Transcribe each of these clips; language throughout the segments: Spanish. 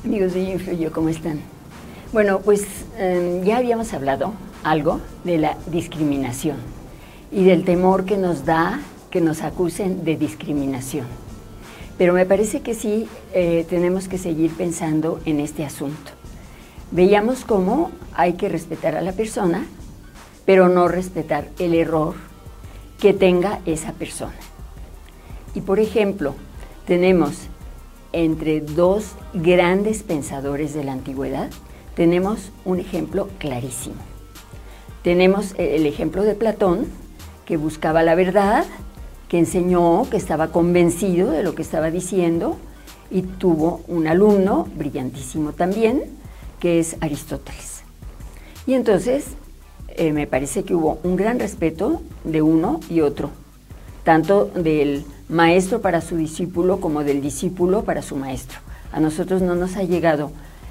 Amigos de Influyo, ¿cómo están? Bueno, pues ya habíamos hablado algo de la discriminación y del temor que nos da que nos acusen de discriminación. Pero me parece que sí tenemos que seguir pensando en este asunto. Veíamos cómo hay que respetar a la persona, pero no respetar el error que tenga esa persona. Y por ejemplo, tenemos entre dos grandes pensadores de la antigüedad, tenemos un ejemplo clarísimo. Tenemos el ejemplo de Platón, que buscaba la verdad, que enseñó, que estaba convencido de lo que estaba diciendo, y tuvo un alumno brillantísimo también, que es Aristóteles. Y entonces me parece que hubo un gran respeto de uno y otro, tanto del maestro para su discípulo como del discípulo para su maestro. A nosotros no nos ha llegado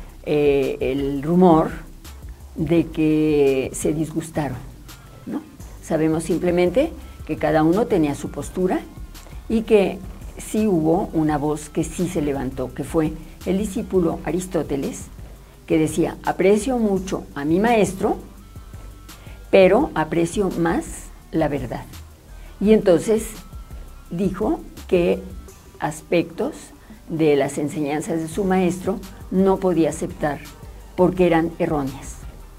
el rumor de que se disgustaron, ¿no? Sabemos simplemente que cada uno tenía su postura y que sí hubo una voz que sí se levantó, que fue el discípulo Aristóteles, que decía: aprecio mucho a mi maestro, pero aprecio más la verdad. Y entonces dijo que aspectos de las enseñanzas de su maestro no podía aceptar porque eran erróneas.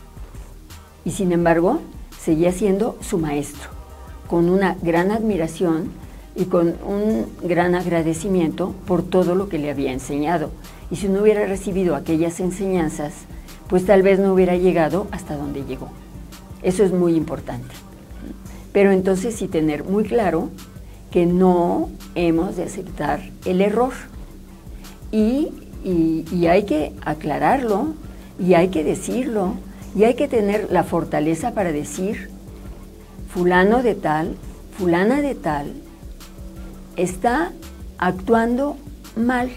Y sin embargo, seguía siendo su maestro, con una gran admiración y con un gran agradecimiento por todo lo que le había enseñado. Y si no hubiera recibido aquellas enseñanzas, pues tal vez no hubiera llegado hasta donde llegó. Eso es muy importante. Pero entonces sí tener muy claro que no hemos de aceptar el error. Y hay que aclararlo, y hay que decirlo, y hay que tener la fortaleza para decir: fulano de tal, fulana de tal, está actuando mal,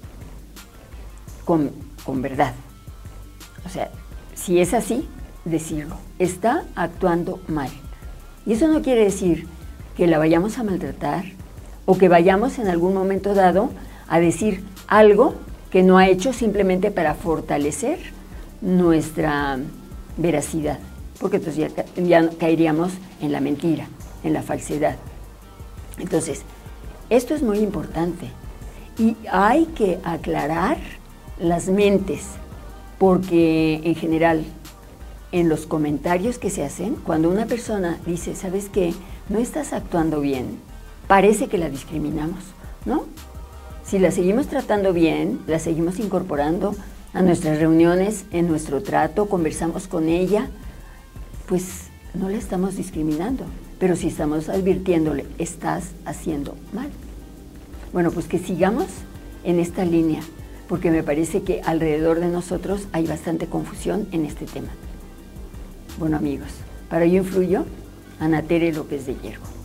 con verdad. O sea, si es así, decirlo, está actuando mal. Y eso no quiere decir que la vayamos a maltratar o que vayamos en algún momento dado a decir algo que no ha hecho simplemente para fortalecer nuestra veracidad, porque entonces ya caeríamos en la mentira, en la falsedad. Entonces, esto es muy importante y hay que aclarar las mentes, porque en general en los comentarios que se hacen, cuando una persona dice: ¿sabes qué? No estás actuando bien, parece que la discriminamos, ¿no? Si la seguimos tratando bien, la seguimos incorporando a nuestras reuniones, en nuestro trato, conversamos con ella, pues no la estamos discriminando. Pero si estamos advirtiéndole: estás haciendo mal. Bueno, pues que sigamos en esta línea, porque me parece que alrededor de nosotros hay bastante confusión en este tema. Bueno, amigos, para Yo Influyo, Ana Tere López de Hierro.